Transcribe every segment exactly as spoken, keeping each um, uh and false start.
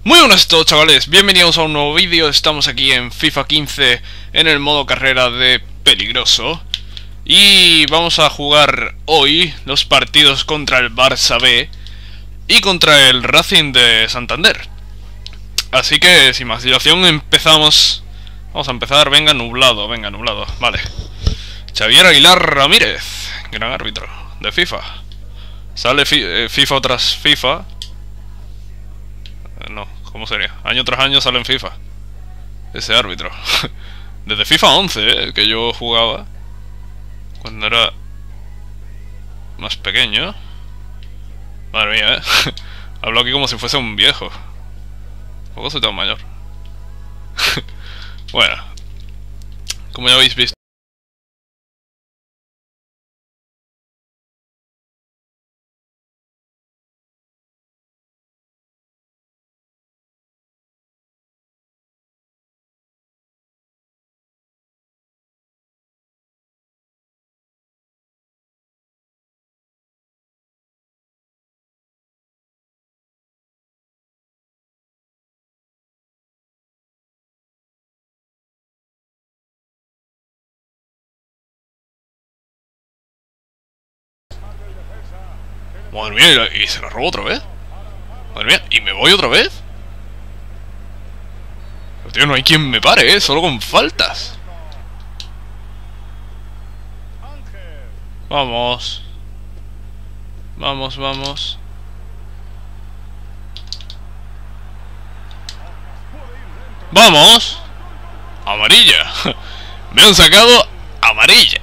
Muy buenas a todos, chavales, bienvenidos a un nuevo vídeo. Estamos aquí en FIFA quince en el modo carrera de peligroso. Y vamos a jugar hoy los partidos contra el Barça B y contra el Racing de Santander. Así que sin más dilación empezamos. Vamos a empezar, venga, nublado, venga, nublado, vale. Xavier Aguilar Ramírez, gran árbitro de FIFA. Sale fi eh, FIFA tras FIFA. No, ¿cómo sería? Año tras año sale en FIFA ese árbitro. Desde FIFA once, ¿eh? Que yo jugaba cuando era más pequeño. Madre mía, ¿eh? Hablo aquí como si fuese un viejo. Tampoco soy tan mayor. Bueno, como ya habéis visto. Madre mía, y se la robó otra vez. Madre mía, ¿y me voy otra vez? Pero, tío, no hay quien me pare, ¿eh? Solo con faltas. Vamos. Vamos, vamos. ¡Vamos! Amarilla. Me han sacado amarilla.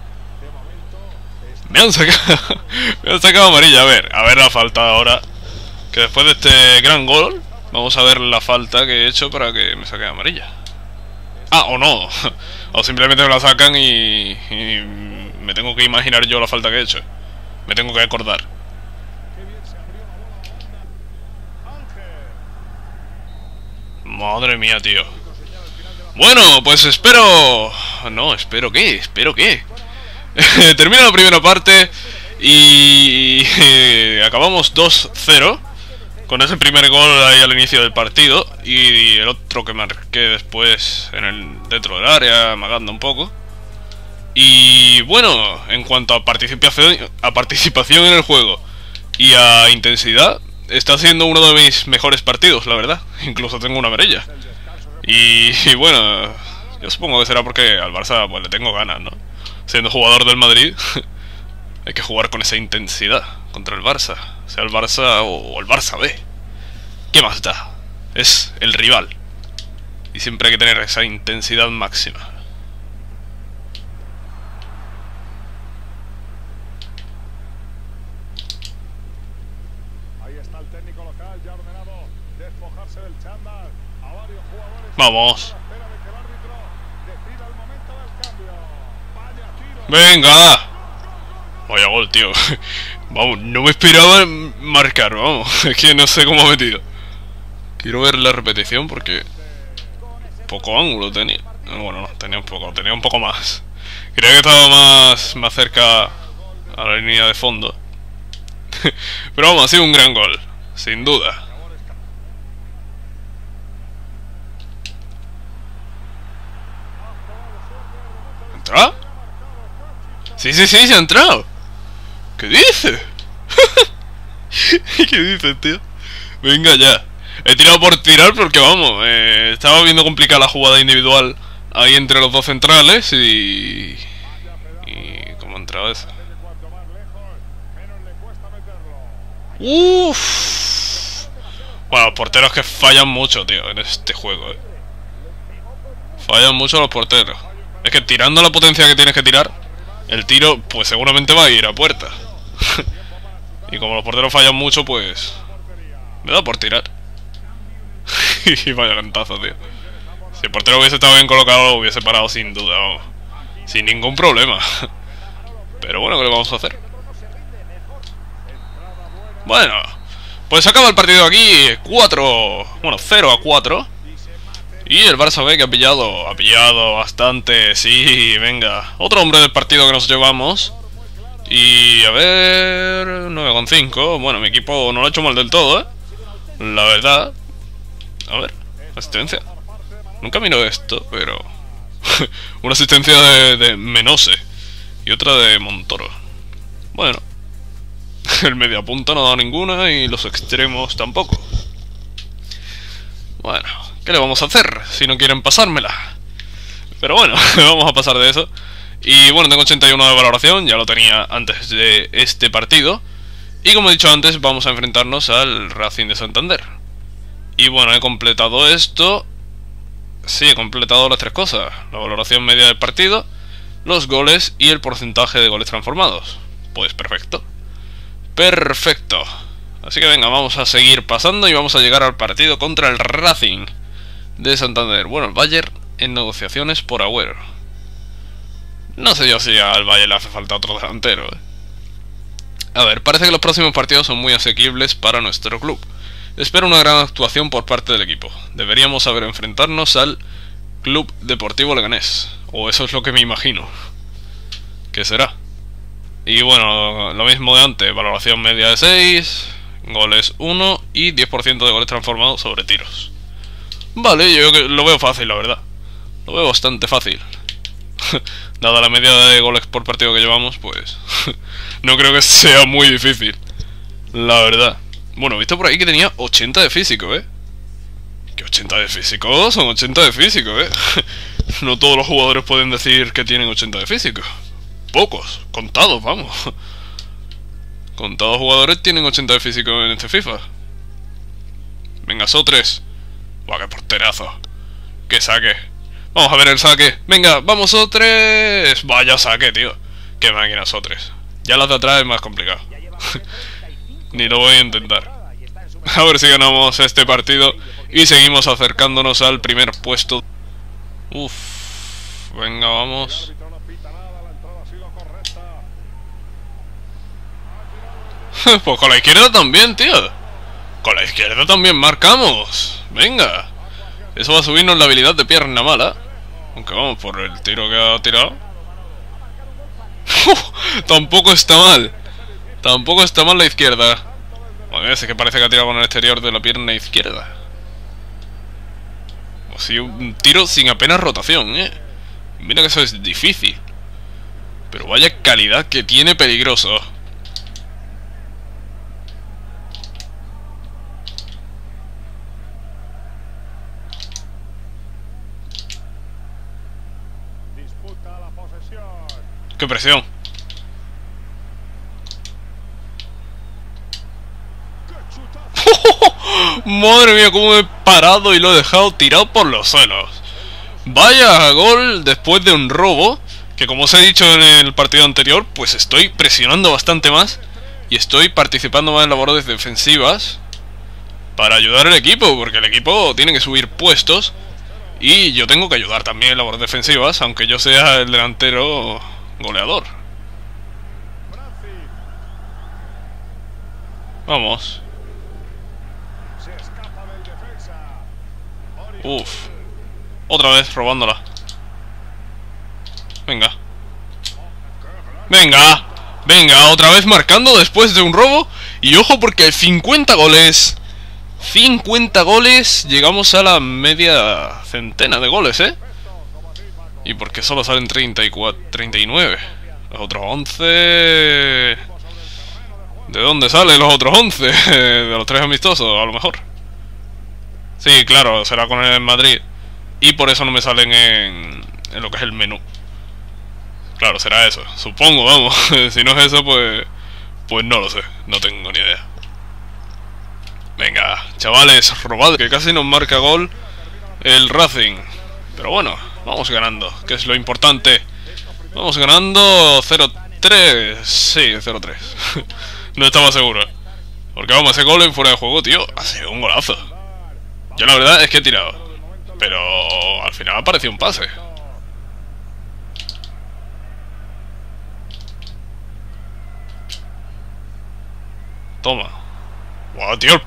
Me han sacado Me han sacado amarilla. A ver, a ver la falta ahora. Que después de este gran gol vamos a ver la falta que he hecho para que me saque amarilla. Ah, o no. O simplemente me la sacan y, y me tengo que imaginar yo la falta que he hecho. Me tengo que acordar. Madre mía, tío. Bueno, pues espero... No, ¿espero qué? ¿Espero qué? Termina la primera parte y eh, acabamos dos cero con ese primer gol ahí al inicio del partido y el otro que marqué después en el, dentro del área, amagando un poco. Y bueno, en cuanto a participación, a participación en el juego y a intensidad, está siendo uno de mis mejores partidos, la verdad. Incluso tengo una amarilla. Y, y bueno, yo supongo que será porque al Barça pues le tengo ganas, ¿no? Siendo jugador del Madrid, hay que jugar con esa intensidad contra el Barça. Sea el Barça o el Barça B. ¿Qué más da? Es el rival. Y siempre hay que tener esa intensidad máxima. Vamos. ¡Venga! Vaya gol, tío. Vamos, no me esperaba marcar, vamos. Es que no sé cómo ha metido. Quiero ver la repetición porque... poco ángulo tenía. Bueno, no, tenía un poco, tenía un poco más. Creía que estaba más, más cerca a la línea de fondo. Pero vamos, ha sido un gran gol, sin duda. ¿Entra? Sí, sí, sí, se ha entrado. ¿Qué dice? ¿Qué dice, tío? Venga ya. He tirado por tirar porque, vamos, eh, estaba viendo complicada la jugada individual ahí entre los dos centrales y... y... ¿cómo ha entrado eso? Uff. Bueno, los porteros que fallan mucho, tío, en este juego, eh. Fallan mucho los porteros. Es que tirando la potencia que tienes que tirar, el tiro, pues seguramente va a ir a puerta. Y como los porteros fallan mucho, pues... me da por tirar. Y vaya cantazo, tío. Si el portero hubiese estado bien colocado, lo hubiese parado sin duda, vamos. Sin ningún problema. Pero bueno, ¿qué le vamos a hacer? Bueno, pues acaba el partido aquí. cuatro... bueno, cero a cuatro. Y el Barça B que ha pillado, ha pillado bastante, sí, venga. Otro hombre del partido que nos llevamos. Y a ver... nueve coma cinco. Bueno, mi equipo no lo ha hecho mal del todo, ¿eh? La verdad. A ver, asistencia. Nunca miro esto, pero... una asistencia de, de Menose y otra de Montoro. Bueno. El mediapunta no da ninguna y los extremos tampoco. Bueno, ¿qué le vamos a hacer si no quieren pasármela? Pero bueno, vamos a pasar de eso. Y bueno, tengo ochenta y uno de valoración, ya lo tenía antes de este partido. Y como he dicho antes, vamos a enfrentarnos al Racing de Santander. Y bueno, he completado esto. Sí, he completado las tres cosas. La valoración media del partido, los goles y el porcentaje de goles transformados. Pues perfecto. Perfecto. Así que venga, vamos a seguir pasando y vamos a llegar al partido contra el Racing de Santander. Bueno, el Bayern en negociaciones por Agüero. No sé yo si al Bayern le hace falta otro delantero, ¿eh? A ver, parece que los próximos partidos son muy asequibles para nuestro club. Espero una gran actuación por parte del equipo. Deberíamos saber enfrentarnos al Club Deportivo Leganés. O eso es lo que me imagino que será. Y bueno, lo mismo de antes. Valoración media de seis, goles uno y diez por ciento de goles transformados sobre tiros. Vale, yo lo veo fácil, la verdad. Lo veo bastante fácil. Dada la media de goles por partido que llevamos, pues... no creo que sea muy difícil, la verdad. Bueno, he visto por ahí que tenía ochenta de físico, ¿eh? ¿Qué ochenta de físico? Son ochenta de físico, ¿eh? No todos los jugadores pueden decir que tienen ochenta de físico. Pocos, contados, vamos. Contados jugadores tienen ochenta de físico en este FIFA. Venga, Sotres. Buah, qué porterazo. Que saque. Vamos a ver el saque. Venga, vamos, Sotres. Vaya saque, tío. Qué máquina, Sotres. Ya las de atrás es más complicado. Ni lo voy a intentar. A ver si ganamos este partido y seguimos acercándonos al primer puesto. Uf. Venga, vamos. Pues con la izquierda también, tío. Con la izquierda también marcamos. Venga. Eso va a subirnos la habilidad de pierna mala. Aunque vamos por el tiro que ha tirado. Tampoco está mal. Tampoco está mal la izquierda. Bueno, es que parece que ha tirado con el exterior de la pierna izquierda. O sea, un tiro sin apenas rotación, eh. Mira que eso es difícil. Pero vaya calidad que tiene peligroso. ¡Qué presión! Madre mía, cómo me he parado y lo he dejado tirado por los suelos. Vaya gol después de un robo. Que como os he dicho en el partido anterior, pues estoy presionando bastante más. Y estoy participando más en labores defensivas para ayudar al equipo, porque el equipo tiene que subir puestos. Y yo tengo que ayudar también en labores defensivas, aunque yo sea el delantero goleador. Vamos. Uf. Otra vez robándola. Venga. Venga. Venga, otra vez marcando después de un robo. Y ojo porque cincuenta goles. cincuenta goles. Llegamos a la media centena de goles, ¿eh? Y porque solo salen treinta y cuatro, treinta y nueve. Los otros once... ¿De dónde salen los otros once? De los tres amistosos, a lo mejor. Sí, claro, será con el Madrid. Y por eso no me salen en, en lo que es el menú. Claro, será eso. Supongo, vamos. Si no es eso, pues... Pues no lo sé. No tengo ni idea. Venga, chavales, robad, que casi nos marca gol el Racing. Pero bueno, vamos ganando, que es lo importante. Vamos ganando cero tres. Sí, cero tres. No estaba seguro. Porque vamos, ese gol en fuera de juego, tío, ha sido un golazo. Yo la verdad es que he tirado, pero al final ha parecido un pase. Toma. Wow, tío.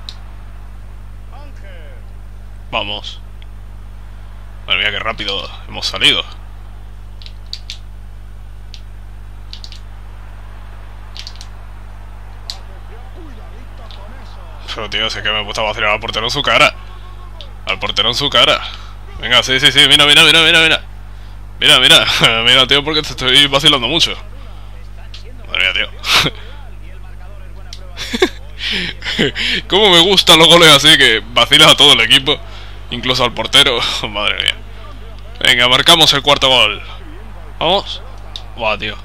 Vamos. Madre mía, qué rápido hemos salido. Pero tío, sé que me he puesto a vacilar al portero en su cara. Al portero en su cara. Venga, sí, sí, sí, mira, mira, mira, mira, mira. Mira, mira, mira, tío, porque te estoy vacilando mucho. Madre mía, tío. Cómo me gustan los goles así, que vacilas a todo el equipo, incluso al portero. Madre mía. Venga, marcamos el cuarto gol. Vamos. Buah, tío.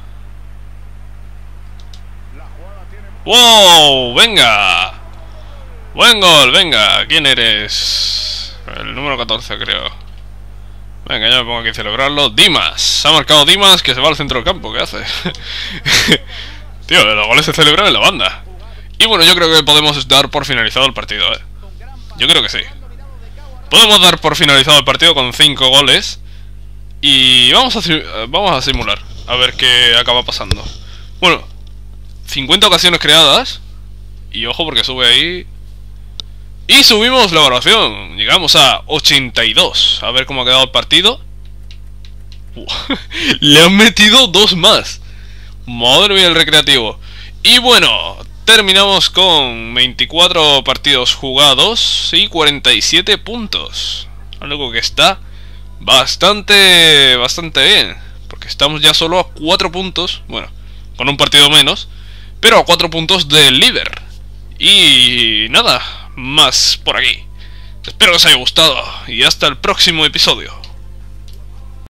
¡Wow! ¡Venga! Buen gol, venga. ¿Quién eres? El número catorce, creo. Venga, ya me pongo aquí a celebrarlo. Dimas. Se ha marcado Dimas, que se va al centro del campo. ¿Qué hace? Tío, los goles se celebran en la banda. Y bueno, yo creo que podemos dar por finalizado el partido, ¿eh? Yo creo que sí. Podemos dar por finalizado el partido con cinco goles. Y vamos a, vamos a simular. A ver qué acaba pasando. Bueno, cincuenta ocasiones creadas. Y ojo porque sube ahí. Y subimos la valoración. Llegamos a ochenta y dos. A ver cómo ha quedado el partido. Le han metido dos más. Madre mía el recreativo. Y bueno, terminamos con veinticuatro partidos jugados y cuarenta y siete puntos. Algo que está bastante, bastante bien. Porque estamos ya solo a cuatro puntos. Bueno, con un partido menos. Pero a cuatro puntos del líder. Y nada más por aquí. Espero que os haya gustado. Y hasta el próximo episodio.